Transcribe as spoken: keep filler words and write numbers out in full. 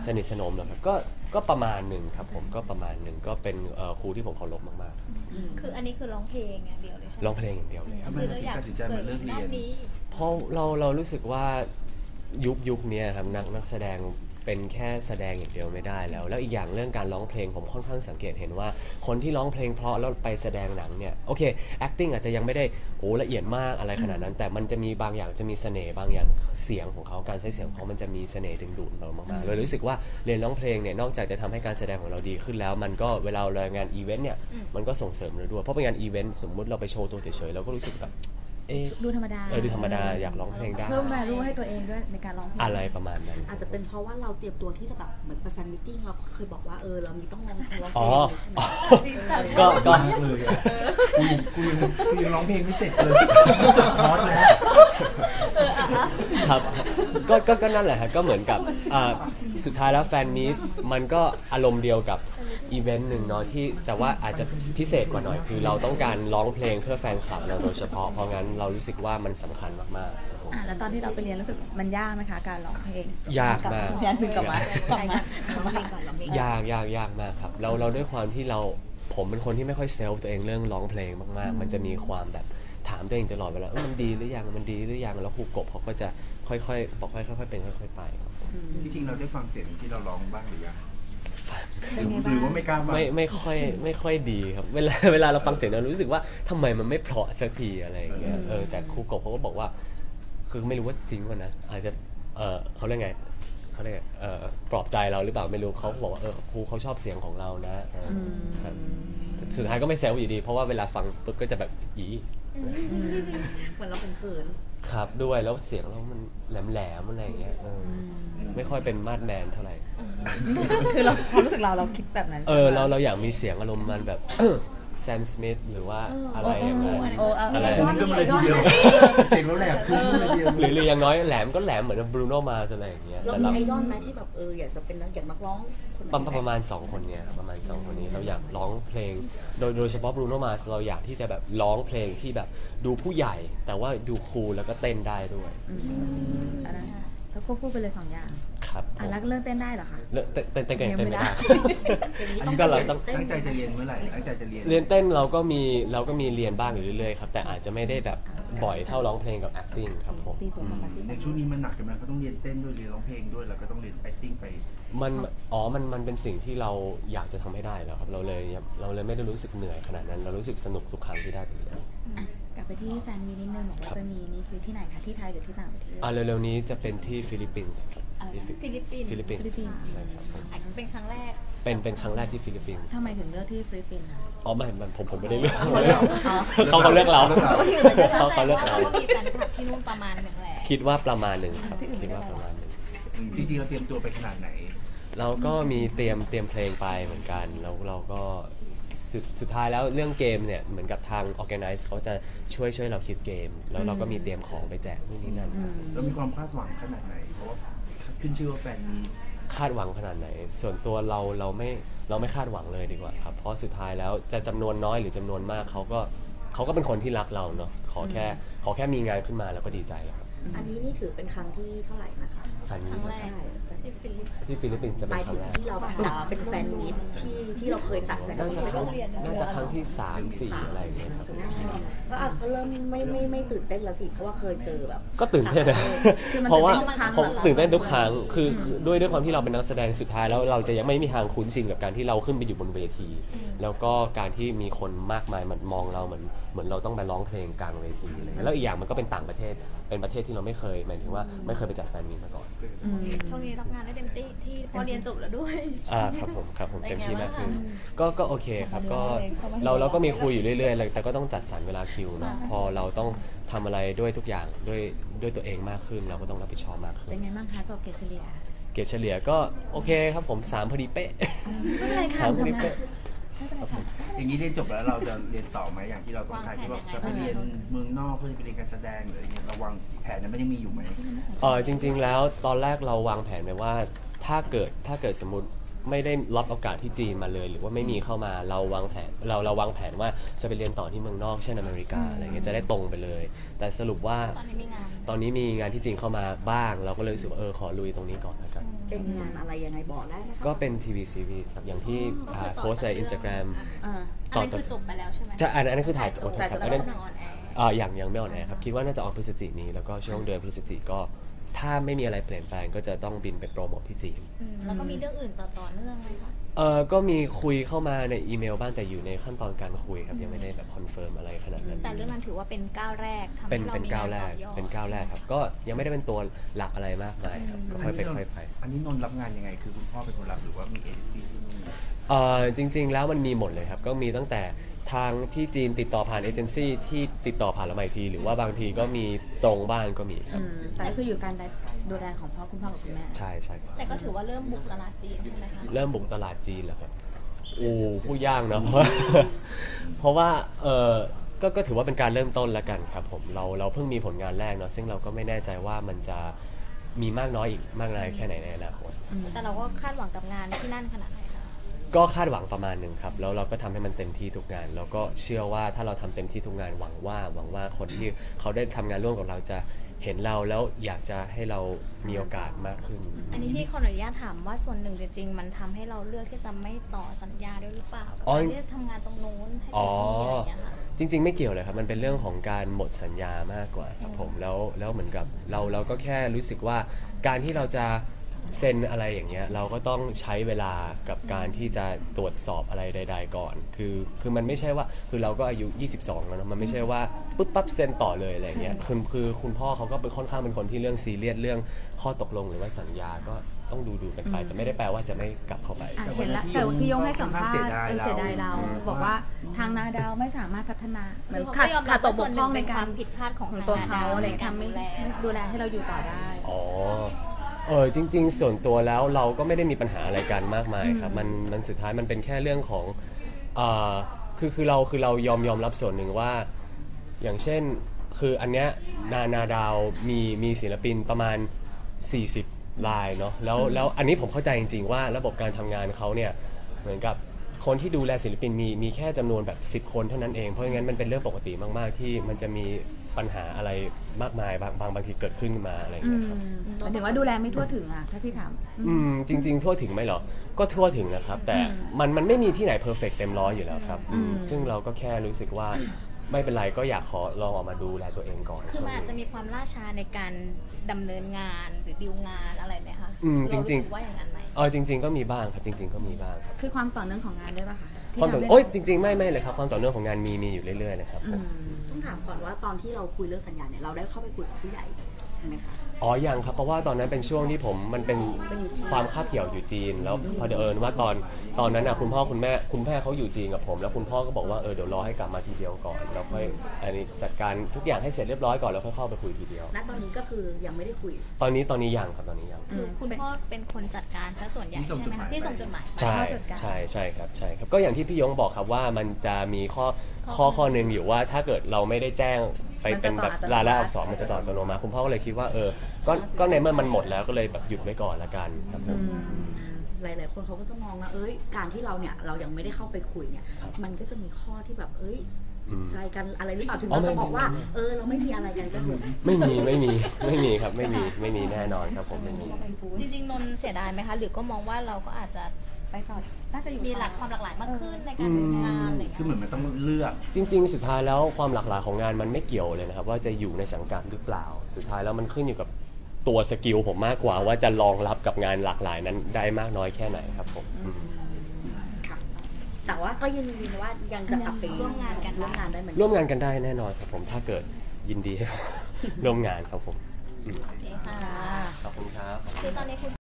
สนิทสนมเหรอครับก็ก็ประมาณหนึ่งครับผมก็ประมาณหนึ่งก็เป็นครูที่ผมเคารพมากๆคืออันนี้คือร้องเพลงอย่างเดียวเลยใช่ไหมร้องเพลงอย่างเดียวเลยครับคือเราอยากเสริมด้านนี้เพราะเราเรารู้สึกว่ายุคยุคนี้ครับนักนักแสดงเป็นแค่แสดงอย่างเดียวไม่ได้แล้วแล้วอีกอย่างเรื่องการร้องเพลงผมค่อนข้างสังเกตเห็นว่าคนที่ร้องเพลงเพราะแล้วไปแสดงหนังเนี่ยโอเค acting อาจจะยังไม่ได้โอ้ละเอียดมากอะไรขนาดนั้นแต่มันจะมีบางอย่างจะมีเสน่ห์บางอย่างเสียงของเขาการใช้เสียงของเขามันจะมีเสน่ห์ดึงดูดเรามากๆเลยรู้สึกว่าเรียนร้องเพลงเนี่ยนอกจากจะทำให้การแสดงของเราดีขึ้นแล้วมันก็เวลาเรางานอีเวนต์เนี่ยมันก็ส่งเสริมเราด้วยเพราะเป็นงานอีเวนต์สมมุติเราไปโชว์ตัวเฉยๆเราก็รู้สึกแบบดูธรรมดาเออดูธรรมดาอยากร้องเพลงได้เพิ่ม value ให้ตัวเองด้วยในการร้องเพลงอะไรประมาณนั้นอาจจะเป็นเพราะว่าเราเตรียมตัวที่จะแบบเหมือนไปแฟนมิทติ้งเราเคยบอกว่าเออเรามีต้องร้องเพลงร้องเพลงใช่ไหมก็ก็เลยกูกูยังกูยังร้องเพลงไม่เสร็จเลยจบคอร์สแล้วครับก็ก็ก็นั่นแหละฮะก็เหมือนกับสุดท้ายแล้วแฟนมีตมันก็อารมณ์เดียวกับอีเวนต์หนึ่งเนาะที่แต่ว่าอาจจะพิเศษกว่าหน่อยคือเราต้องการร้องเพลงเพื่อแฟนคลับเราโดยเฉพาะเพราะงั้นเรารู้สึกว่ามันสำคัญมากๆอ่าแล้วตอนที่เราไปเรียนรู้สึกมันยากไหมคะการร้องเพลงยากมากยากถึงกับว่ากลับมายากยากยากมากครับเราเราด้วยความที่เราผมเป็นคนที่ไม่ค่อยเซลฟ์ตัวเองเรื่องร้องเพลงมากๆมันจะมีความแบบถามตัวเองตลอดเวลามันดีหรือยังมันดีหรือยังแล้วครูกบเขาก็จะค่อยๆบอกค่อยๆเป็นค่อยๆไปที่จริงเราได้ฟังเสียงที่เราร้องบ้างหรือยังหรือว่าไม่กล้าไม่ไม่ค่อยไม่ค่อยดีครับเวลาเวลาเราฟังเสียงเรารู้สึกว่าทำไมมันไม่เพราะสักทีอะไรอย่างเงี้ยเออแต่ครูกบเขาก็บอกว่าคือไม่รู้ว่าจริงวะนะอาจจะเออเขาเรียกไงเขาเรียกเออปลอบใจเราหรือเปล่าไม่รู้เขาบอกว่าเออครูเขาชอบเสียงของเรานะครับสุดท้ายก็ไม่แซวอยู่ดีเพราะว่าเวลาฟังปุ๊บก็จะแบบอีเหมือนเราเป็นเขินครับด้วยแล้วเสียงเรามันแหลมๆอะไรอย่างเงี้ยไม่ค่อยเป็นมาดแมนเท่าไหร่คือเราความรู้สึกเราเราคิดแบบนั้นเออเราเราอยากมีเสียงอารมณ์มันแบบแซมสมิธหรือว่าอะไรอย่างเงี้ยอะไรก็มาเลยทีเดียวเสียงเราแหลมขึ้นเลยทีเดียวหรือหรืออย่างน้อยแหลมก็แหลมเหมือนบรูโนมาอะไรอย่างเงี้ยเรามีไอดอลไหมที่แบบเอออยากจะเป็นนักอยากนักร้องประมาณสองคนเนี่ยประมาณสองคนนี้เราอยากร้องเพลงโดยโดยเฉพาะบรูโนมาเราอยากที่จะแบบร้องเพลงที่แบบดูผู้ใหญ่แต่ว่าดูคูลแล้วก็เต้นได้ด้วยอันนั้นเขาควบคู่ไปเลยสองอย่างครับอ่ะแล้วเรื่องเต้นได้เหรอคะเต้นเต้นเต้นเต้นไม่ได้อันนี้ก็เราต้องตั้งใจจะเรียนเมื่อไหร่ตั้งใจจะเรียนเรียนเต้นเราก็มีเราก็มีเรียนบ้างอยู่เรื่อยๆครับแต่อาจจะไม่ได้แบบบ่อยเท่าร้องเพลงกับ acting ครับผมในช่วงนี้มันหนักกันไหมเขาต้องเรียนเต้นด้วยเรียนร้องเพลงด้วยแล้วก็ต้องเรียน acting ไปมันอ๋อมันมันเป็นสิ่งที่เราอยากจะทำให้ได้แล้วครับเราเลยเราเลยไม่ได้รู้สึกเหนื่อยขนาดนั้นเรารู้สึกสนุกทุกครั้งที่ได้ไปเรียนกลับไปที่แฟนมีนิดนึงบอกว่าจะมีนี่คือที่ไหนคะที่ไทยหรือที่ต่างประเทศอ่าเร็วๆนี้จะเป็นที่ฟิลิปปินส์ครับฟิลิปปินส์ฟิลิปปินส์ใช่ครับเป็นครั้งแรกเป็นเป็นครั้งแรกที่ฟิลิปปินส์ทำไมถึงเลือกที่ฟิลิปปินส์คะอ๋อไม่ผมผมไม่ได้เลือกเขาเลือกเขาเขาเลือกเราเขาเขาเลือกเราก็มีแฟนคลับที่นู่นประมาณหนึ่งแหละคิดว่าประมาณหนึ่งครับคิดว่าประมาณหนึ่งจริงๆเราเตรียมตัวไปขนาดไหนเราก็มีเตรียมเตรียมเพลงไปเหมือนกันแล้วเราก็สุดสุดท้ายแล้วเรื่องเกมเนี่ยเหมือนกับทาง organize เขาจะช่วยช่วยเราคิดเกมแล้วเราก็มีเตรียมของไปแจกนี่นี่นั่นเรามีความคาดหวังขนาดไหนเพราะว่าขึ้นชื่อว่าแฟนมีคาดหวังขนาดไหนส่วนตัวเราเราไม่เราไม่คาดหวังเลยดีกว่าครับเพราะสุดท้ายแล้วจะจำนวนน้อยหรือจำนวนมากเขาก็เขาก็เป็นคนที่รักเราเนาะขอแค่ขอแค่มีงานขึ้นมาแล้วก็ดีใจแล้วครับอันนี้นี่ถือเป็นครั้งที่เท่าไหร่นะคะแฟนมีตใช่ที่ฟิลิปปินส์จะเป็นครั้งแรกที่เราจัดเป็นแฟนมีตที่ที่เราเคยจัดแฟนมีตน่าจะครั้งที่สามสี่อะไรอย่างเงี้ยครับก็อาจจะเริ่มไม่ไม่ไม่ตื่นเต้นละสิเพราะว่าเคยเจอแบบก็ตื่นเต้นนะเพราะว่าผมตื่นเต้นทุกครั้งคือด้วยด้วยความที่เราเป็นนักแสดงสุดท้ายแล้วเราจะยังไม่มีทางคุ้นชินกับการที่เราขึ้นไปอยู่บนเวทีแล้วก็การที่มีคนมากมายมันมองเราเหมือนเหมือนเราต้องไปร้องเพลงกลางเวทีอะไรแล้วอีกอย่างมันก็เป็นต่างประเทศเป็นประเทศที่เราไม่เคยหมายถึงว่าไม่เคยไปจัดแฟนมีตมาก่อนช่วงนี้รับงานได้เต็มที่ที่พอเรียนจบแล้วด้วยอ่าครับผมครับผมเต็มที่มากขึ้นก็ก็โอเคครับก็เราเราก็มีคุยอยู่เรื่อยๆแต่ก็ต้องจัดสรรเวลาคิวนะพอเราต้องทำอะไรด้วยทุกอย่างด้วยด้วยตัวเองมากขึ้นเราก็ต้องรับผิดชอบมากขึ้นเป็นไงบ้างคะจบเกรดเฉลี่ยเกรดเฉลี่ยก็โอเคครับผมสามพอดีเป๊ะไม่เป็นไรค่ะทำไมอย่างนี้เรียนจบแล้วเราจะเรียนต่อไหมอย่างที่เราต้องการที่ว่าจะไปเรียนเมืองนอกเพื่อไปเรียนการแสดงหรืออะไรเงี้ยเราวางแผนนั้นมันยังมีอยู่ไหมเออจริงๆแล้วตอนแรกเราวางแผนไว้ว่าถ้าเกิดถ้าเกิดสมมติไม่ได้รับโอกาสที่จีนมาเลย หรือว่าไม่มีเข้ามาเราวางแผนเราเราวางแผนว่าจะไปเรียนต่อที่เมืองนอกเช่นอเมริกาอะไรเงี้ยจะได้ตรงไปเลย แต่สรุปว่าตอนนี้มีงานตอนนี้มีงานที่จีนเข้ามาบ้าง เราก็เลยรู้สึกว่าเออขอลุยตรงนี้ก่อนแล้วกันเป็นงานอะไรยังไงบอกได้ไหมคะก็เป็นทีวีซีรีส์ครับอย่างที่ก็คือต่อโพสต์ในจากเรื่องอินสตาแกรมอ่าอันนั้นคือจบไปแล้วใช่ไหมจะอันอันนั้นคือถ่ายจบแต่ครับจะอันเริ่นั้มนออนแอร์อ่าอย่างยังไม่ออนแอร์ครับคิดว่าน่าจะออนพฤศจิกายนนี้แล้วก็ช่วงเดือนพฤศจิกก็ถ้าไม่มีอะไรเปลี่ยนแปลงก็จะต้องบินไปโปรโมทที่จีนแล้วก็มีเรื่องอื่นต่อต่อเนื่องไหมคะเออก็มีคุยเข้ามาในอีเมลบ้างแต่อยู่ในขั้นตอนการคุยครับยังไม่ได้แบบคอนเฟิร์มอะไรขนาดนั้นแต่เรื่องนั้นถือว่าเป็นก้าวแรกทำเป็นให้เราเป็นมีก้าวงานแรต่อยอดกเป็นก้าวแรกครับก็ยังไม่ได้เป็นตัวหลักอะไรมากมายครับก็ค่อยไปค่อยไปอันนี้นนท์รับงานยังไงคือคุณพ่อเป็นคนรับหรือว่ามีเอเจนซี่ที่นู่นเออจริงๆแล้วมันมีหมดเลยครับก็มีตั้งแต่ทางที่จีนติดต่อผ่านเอเจนซี่ที่ติดต่อผ่านเรามาอีกทีหรือว่าบางทีก็มีตรงบ้างก็มีครับอืมแต่ก็คืออยู่การดูแลของพ่อคุณพ่อกับคุณแม่ใช่ใช่ครับแต่ก็ถือว่าเริ่มบุกตลาดจีนใช่ไหมคะเริ่มบุกตลาดจีนแล้วครับโอ้ผู้ยากเนอะเพราะว่าเพราะว่าเออก็ก็ถือว่าเป็นการเริ่มต้นแล้วกันครับผมเราเราเพิ่งมีผลงานแรกเนาะซึ่งเราก็ไม่แน่ใจว่ามันจะมีมากน้อยอีกมากน้อยแค่ไหนในอนาคตแต่เราก็คาดหวังกับงานที่นั่นขนาดไหนคะก็คาดหวังประมาณหนึ่งครับแล้วเราก็ทำให้มันเต็มที่ทุกงานแล้วก็เชื่อว่าถ้าเราทำเต็มที่ทุกงานหวังว่าหวังว่าคนที่เขาได้ทำงานร่วมกับเราจะเห็นเราแล้วอยากจะให้เรามีโอกาสมากขึ้นอันนี้พี่ขออนุญาตถามว่าส่วนหนึ่งจริงๆมันทำให้เราเลือกที่จะไม่ต่อสัญญาด้วยหรือเปล่ากับอ๋อการที่จะทำงานตรงโน้นให้เต็มที่อะไรอย่างเงี้ยค่ะจริงๆไม่เกี่ยวเลยครับมันเป็นเรื่องของการหมดสัญญามากกว่าครับผมแล้วแล้วเหมือนกับเราเราก็แค่รู้สึกว่าการที่เราจะเซ็นอะไรอย่างเงี้ยเราก็ต้องใช้เวลากับการที่จะตรวจสอบอะไรใด ๆ ก่อน คือคือมันไม่ใช่ว่าคือเราก็อายุยี่สิบสองแล้วนะมันไม่ใช่ว่าปุ๊บปั๊บเซ็นต่อเลยอะไรเงี้ยคือคือคุณพ่อเขาก็เป็นค่อนข้างเป็นคนที่เรื่องซีเรียสเรื่องข้อตกลงหรือว่าสัญญาก็ต้องดูดูกันไปแต่ไม่ได้แปลว่าจะไม่กลับเข้าไปอ่ะแต่เห็นแล้ววันนี้แต่พี่พี่ยยงงให้สัมภาษณ์ค่อนข้างเสียดายเออเสียดายเราเราบอกว่าทางนาดาวไม่สามารถพัฒนาเหมือนคือขาดเขาก็ยอมรัขาดบตกบว่าส่วกนพหร่นึ่องงในเป็นคาวการมผิดพลาดของของทางตัวนาเขาดาวอะไรในการทำไม่ดูแลไม่ดูแลให้เราอยู่ต่อได้อ๋อเออจริง ๆ ส่วนตัวแล้วเราก็ไม่ได้มีปัญหาอะไรกันมากมายครับมันมันสุดท้ายมันเป็นแค่เรื่องของเอ่อคือคือเราคือเรายอมยอมรับส่วนหนึ่งว่าอย่างเช่นคืออันเนี้ยนานาดาวมีมีศิลปินประมาณสี่สิบรายเนาะแล้วแล้วอันนี้ผมเข้าใจจริงๆว่าระบบการทำงานเขาเนี่ยเหมือนกับคนที่ดูแลศิลปินมีมีแค่จำนวนแบบสิบคนเท่านั้นเองเพราะงั้นมันเป็นเรื่องปกติมากๆที่มันจะมีปัญหาอะไรมากมายบางบางบางทีเกิดขึ้นมาอะไรอย่างอืเงี้มยครับหมายถึงว่าดูแลไม่ทั่วถึงอ่ะถ้าพี่ถามอืมจริงๆทั่วถึงไหมเหรอ ก็ทั่วถึงนะครับ แต่มันมันไม่มีที่ไหนเพอร์เฟกต์เต็มร้อยอยู่แล้วครับอืมซึ่งเราก็แค่รู้สึกว่าไม่เป็นไรก็อยากขอลองออกมาดูแลตัวเองก่อนคือช่วมันงอาจจะนี้มีความล่าช้าในการดำเนินงานหรือดีลงานอะไรไหมคะอืมเราจริงๆสึกว่าอย่างนั้นไหมเออจริง ๆ ก็มีบ้างครับจริง ๆ ก็มีบ้างครับคือความต่อเนื่องของงานด้วยป่ะคะที่ความต่อทำให้โอ้ยจริง ๆ ไม่ไม่เลยครับความต่อเนื่องของงานมีมีอยู่เรื่อยๆเลยครับผอืมมต้องถามก่อนว่าตอนที่เราคุยเรื่องสัญญาเนี่ยเราได้เข้าไปคุยกับผู้ใหญ่ใช่ไหมคะอ๋อยังครับเพราะว่าตอนนั้นเป็นช่วงที่ผมมันเป็นความคาบเกี่ยวอยู่จีนแล้วพอเอิญว่าตอนตอนนั้นนะคุณพ่อคุณแม่คุณแม่เขาอยู่จีนกับผม แล้วคุณพ่อก็บอกว่าเออเดี๋ยวรอให้กลับมาทีเดียวก่อนแล้วค่อยอันนี้จัดการทุกอย่างให้เสร็จเรียบร้อยก่อนแล้วค่อยเข้าไปคุยทีเดียวณตอนนี้ก็คือยังไม่ได้คุยตอนนี้ตอนนี้ยังครับตอนนี้ยังคือคุณพ่อเป็นคนจัดการซะส่วนใหญ่ใช่ไหมคะที่ส่งจดหมายใช่พ่อจัดการใช่ใช่ครับใช่ครับก็อย่างที่พี่ยงบอกครับว่ามันจะมีข้อข้อข้อหนึ่งอยู่ว่าถ้าเกิดเราไม่ได้แจ้งไปเป็นแบบรายละอักษรมันจะต่ออัตโนมัติคุณพ่อก็เลยคิดว่าเออก็ก็ในเมื่อมันหมดแล้วก็เลยแบบหยุดไว้ก่อนละกันครับผมหลายๆคนเขาก็จะมองว่าเอ้ยการที่เราเนี่ยเรายังไม่ได้เข้าไปคุยเนี่ยมันก็จะมีข้อที่แบบเอ้ยอืมใจกันอะไรหรือเปล่าถึงอ๋อเราไม่จะบอกว่าไม่ไม่เออเราไม่มีอะไรกันก็คือไม่มีไม่มีไม่มีครับไม่มีไม่มีแน่นอนครับผมไม่มีจริงๆนนท์เสียดายไหมคะ หรือก็มองว่าเราก็อาจจะไปต่อน่าจะอยู่มีหลักความหลากหลายมากขึ้นในการทำงานอะไรอย่างคือเงี้ยเหมือนมันต้องเลือกจริง ๆ สุดท้ายแล้วความหลากหลายของงานมันไม่เกี่ยวเลยนะครับว่าจะอยู่ในสังกัดหรือเปล่า สุดท้ายแล้วมันขึ้นอยู่กับตัวสกิลผมมากกว่าว่าจะรองรับกับงานหลากหลายนั้นได้มากน้อยแค่ไหนครับผมอืมค่ะแต่ว่าก็ยังยืนว่ายังจะกลับไปร่วมงานกันร่วมงานได้เหมือนร่วมงานกันได้แน่นอนครับผมถ้าเกิดยินดีให้ ร่วมงานครับผมอืมโอเคค่ะขอบคุณครับคือตอนนี้คุณ